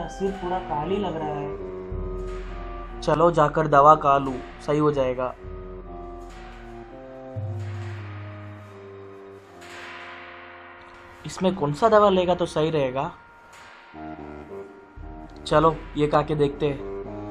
सिर पूरा काली लग रहा है। चलो जाकर दवा खा लूं, सही हो जाएगा। इसमें कौन सा दवा लेगा तो सही रहेगा? चलो ये खा के देखते हैं।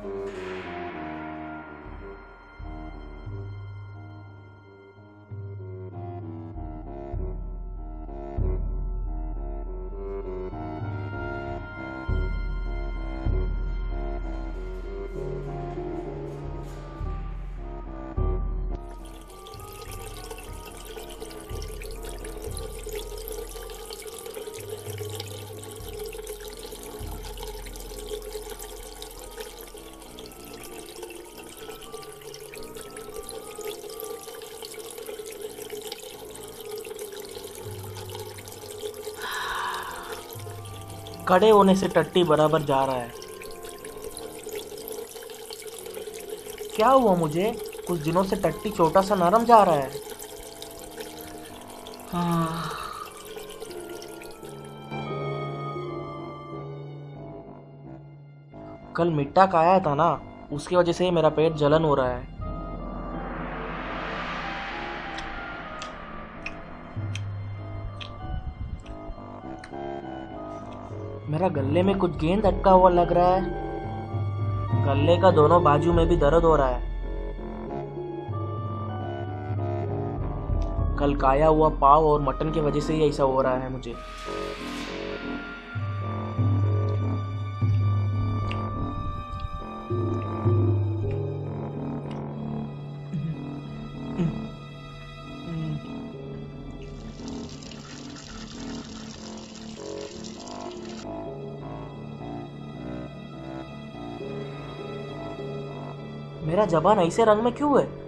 खड़े होने से टट्टी बराबर जा रहा है। क्या हुआ मुझे? कुछ दिनों से टट्टी छोटा सा नरम जा रहा है। हाँ। कल मिट्टा खाया था ना, उसकी वजह से ही मेरा पेट जलन हो रहा है। मेरा गले में कुछ गेंद अटका हुआ लग रहा है। गले का दोनों बाजू में भी दर्द हो रहा है। कल खाया हुआ पाव और मटन की वजह से ही ऐसा हो रहा है मुझे। मेरा जबान ऐसे रंग में क्यों है?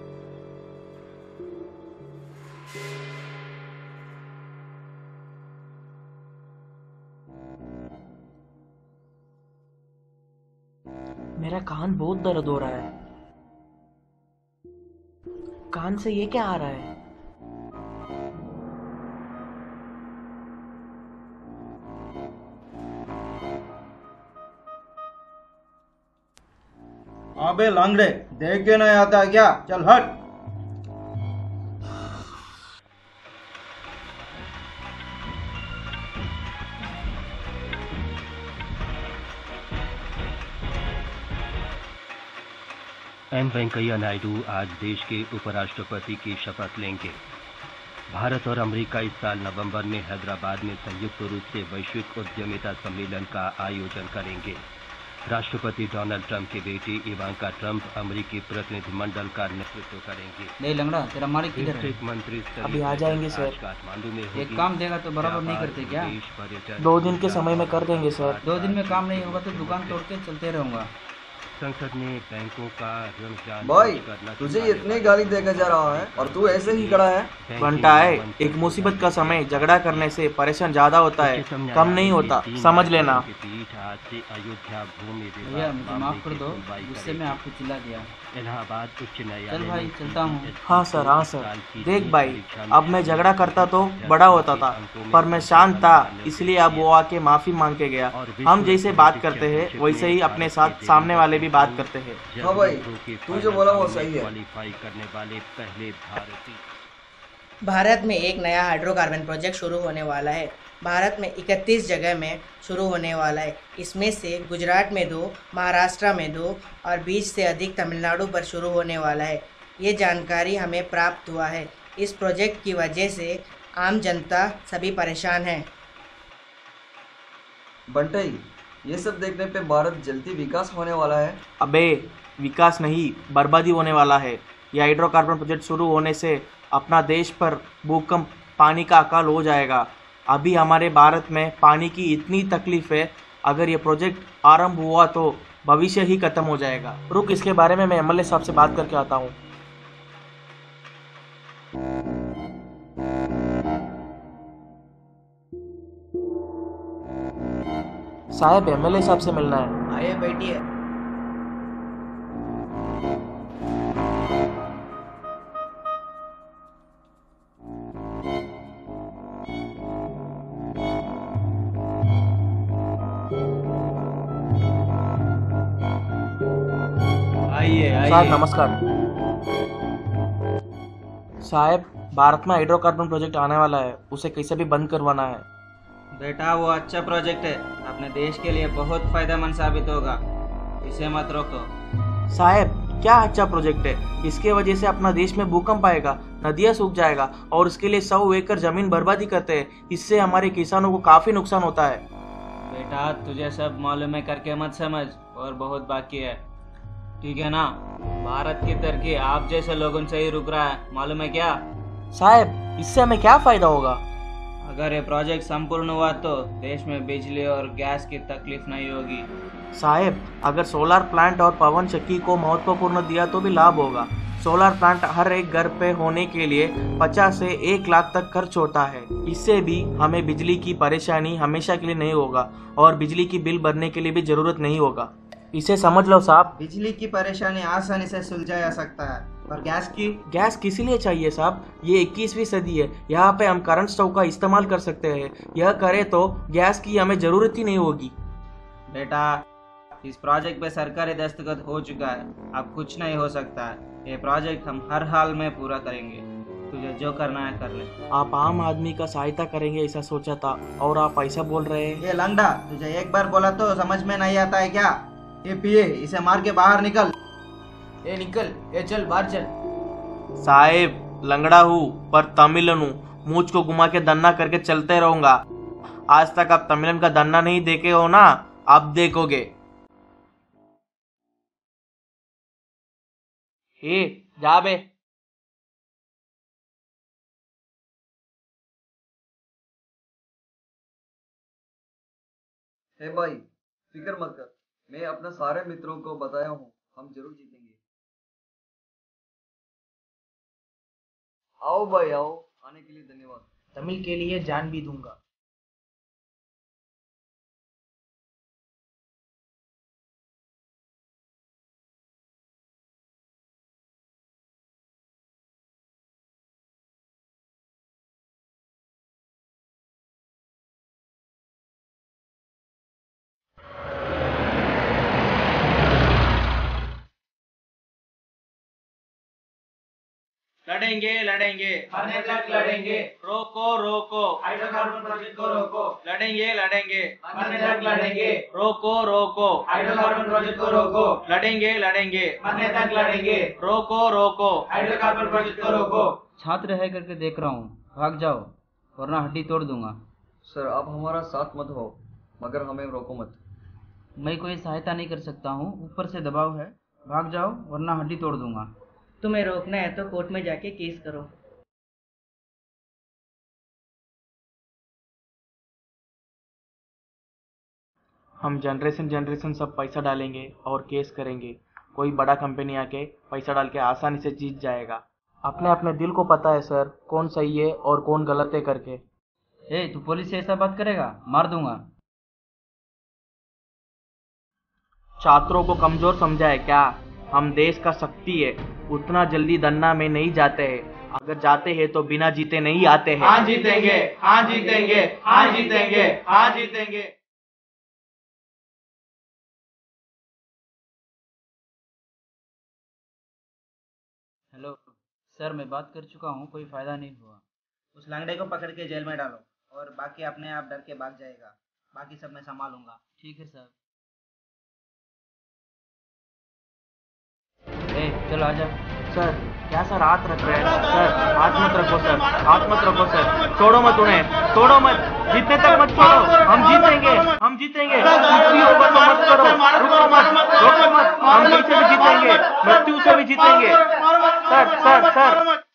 मेरा कान बहुत दर्द हो रहा है। कान से ये क्या आ रहा है? अबे लांगड़े, देख के नहीं आता है क्या? चल हट। एम वेंकैया नायडू आज देश के उपराष्ट्रपति की शपथ लेंगे। भारत और अमेरिका इस साल नवंबर में हैदराबाद में संयुक्त रूप से वैश्विक उद्यमिता सम्मेलन का आयोजन करेंगे। राष्ट्रपति डोनाल्ड ट्रंप की बेटी इवांका ट्रंप अमेरिकी प्रतिनिधिमंडल का नेतृत्व करेंगे। नहीं लंगड़ा, तेरा मालिक किधर है? मंत्री अभी आ जाएंगे सर। काठमांडू में एक काम देगा तो बराबर नहीं करते क्या? 2 दिन के समय में कर देंगे सर। 2 दिन में काम नहीं होगा तो दुकान तोड़ के चलते रहूंगा। संसद ने बैंकों का ऋण जांच भाई, करना तुझे इतनी गाली देकर जा रहा है और तू ऐसे ही खड़ा है। घंटा है, एक मुसीबत का समय झगड़ा करने से परेशान ज्यादा होता है, कम नहीं होता, समझ लेना। अयोध्या भूमि भैया मुझे माफ कर दो, गुस्से में आपको चिल्ला दिया। इलाहाबाद उच्च चल न्यायालय भाई चलता हूँ। हाँ सर, हाँ सर। देख भाई, अब मैं झगड़ा करता तो बड़ा होता था, पर मैं शांत था, इसलिए अब वो आके माफी मांग के गया। हम जैसे बात करते हैं वैसे ही अपने साथ सामने वाले भी बात करते हैं। हाँ भाई, तू जो बोला वो सही है। क्वालिफाई करने वाले पहले भारतीय। भारत में एक नया हाइड्रोकार्बन प्रोजेक्ट शुरू होने वाला है। भारत में 31 जगह में शुरू होने वाला है। इसमें से गुजरात में 2, महाराष्ट्र में 2 और 20 से अधिक तमिलनाडु पर शुरू होने वाला है। ये जानकारी हमें प्राप्त हुआ है। इस प्रोजेक्ट की वजह से आम जनता सभी परेशान है। बंटई, ये सब देखने पे भारत जल्दी विकास होने वाला है। अबे विकास नहीं, बर्बादी होने वाला है। यह हाइड्रोकार्बन प्रोजेक्ट शुरू होने से अपना देश पर भूकंप, पानी का अकाल हो जाएगा। अभी हमारे भारत में पानी की इतनी तकलीफ है, अगर ये प्रोजेक्ट आरंभ हुआ तो भविष्य ही खत्म हो जाएगा। रुक, इसके बारे में मैं एमएलए साहब से बात करके आता हूँ। साहब, एमएलए साहब से मिलना है। आइए बैठिए। आइए साहब आइए। नमस्कार। साहब, भारत में हाइड्रोकार्बन प्रोजेक्ट आने वाला है, उसे कैसे भी बंद करवाना है। बेटा वो अच्छा प्रोजेक्ट है, अपने देश के लिए बहुत फायदेमंद साबित होगा, इसे मत रोको। साहब, क्या अच्छा प्रोजेक्ट है, इसके वजह से अपना देश में भूकंप आएगा, नदियां सूख जाएगा और इसके लिए 100 एकड़ जमीन बर्बादी करते हैं। इससे हमारे किसानों को काफी नुकसान होता है। बेटा तुझे सब मालूम है करके मत समझ, और बहुत बाकी है, ठीक है ना। भारत की तरक्की आप जैसे लोगों से ही रुक रहा है, मालूम है क्या। साहब, इससे हमें क्या फायदा होगा। अगर ये प्रोजेक्ट संपूर्ण हुआ तो देश में बिजली और गैस की तकलीफ नहीं होगी। साहब, अगर सोलर प्लांट और पवन शक्ति को महत्वपूर्ण दिया तो भी लाभ होगा। सोलर प्लांट हर एक घर पे होने के लिए 50 से 1 लाख तक खर्च होता है। इससे भी हमें बिजली की परेशानी हमेशा के लिए नहीं होगा और बिजली की बिल भरने के लिए भी जरूरत नहीं होगा। इसे समझ लो साहब। बिजली की परेशानी आसानी से सुलझा जा सकता है, और गैस किस लिए चाहिए साहब। ये 21वीं सदी है, यहाँ पे हम करंट स्टोव का इस्तेमाल कर सकते हैं। यह करें तो गैस की हमें जरूरत ही नहीं होगी। बेटा इस प्रोजेक्ट पे सरकारी दस्तखत हो चुका है, अब कुछ नहीं हो सकता है। ये प्रोजेक्ट हम हर हाल में पूरा करेंगे, तुझे जो करना है कर ले। आप आम आदमी का सहायता करेंगे ऐसा सोचा था, और आप ऐसा बोल रहे हैं। ये लंगड़ा, तुझे एक बार बोला तो समझ में नहीं आता है क्या। ये पिए, इसे मार के बाहर निकल। ए निकल, ए चल बाहर चल। साहेब, लंगड़ा हूँ पर तमिलन हूँ, मूछ को घुमा के दन्ना करके चलते रहूंगा। आज तक आप तमिलन का दन्ना नहीं देखे हो ना, अब देखोगे। हे जा बे। हे भाई, फिक्र मत कर, मैं अपने सारे मित्रों को बताया हूँ, हम जरूर जीतेंगे। आओ भाई आओ, आने के लिए धन्यवाद। तमिल के लिए जान भी दूंगा। लड़ेंगे लड़ेंगे मरने तक लड़ेंगे, रोको रोको हाइड्रोकार्बन प्रोजेक्ट को रोको। लड़ेंगे लड़ेंगे मरने तक लड़ेंगे, रोको रोको हाइड्रोकार्बन प्रोजेक्ट को रोको। लड़ेंगे लड़ेंगे मरने तक लड़ेंगे, रोको रोको हाइड्रोकार्बन प्रोजेक्ट को रोको। छात्र है करके देख रहा हूँ, भाग जाओ वरना हड्डी तोड़ दूंगा। सर आप हमारा साथ मत हो, मगर हमें रोको मत। मैं कोई सहायता नहीं कर सकता हूँ, ऊपर से दबाव है, भाग जाओ वरना हड्डी तोड़ दूंगा। तुम्हें रोकना है तो कोर्ट में जाके केस करो। हम जनरेशन सब पैसा डालेंगे और केस करेंगे। कोई बड़ा कंपनी आके पैसा डाल के आसानी से जीत जाएगा। अपने अपने दिल को पता है सर, कौन सही है और कौन गलत है करके। ए तू पुलिस से ऐसा बात करेगा, मार दूंगा। छात्रों को कमजोर समझा है क्या। हम देश का शक्ति है, उतना जल्दी दन्ना में नहीं जाते हैं। अगर जाते हैं तो बिना जीते नहीं आते हैं। हाँ जीतेंगे, हाँ जीतेंगे, हाँ जीतेंगे, हाँ जीतेंगे। हेलो सर, मैं बात कर चुका हूँ, कोई फायदा नहीं हुआ। उस लंगड़े को पकड़ के जेल में डालो, और बाकी अपने आप डर के भाग जाएगा। बाकी सब मैं संभालूंगा। ठीक है सर। ए चल आजा। सर क्या सर, हाथ रख रहे हैं सर। हाथ मत रखो सर, हाथ मत रखो सर। छोड़ो मत उन्हें, छोड़ो मत, जीतने तक मत छोड़ो। हम जीतेंगे, हम जीतेंगे। कुछ भी होगा तो मत करो, रुको मत, रोको मत। हम कैसे भी जीतेंगे, मृत्यु से भी जीतेंगे। Sir sir sir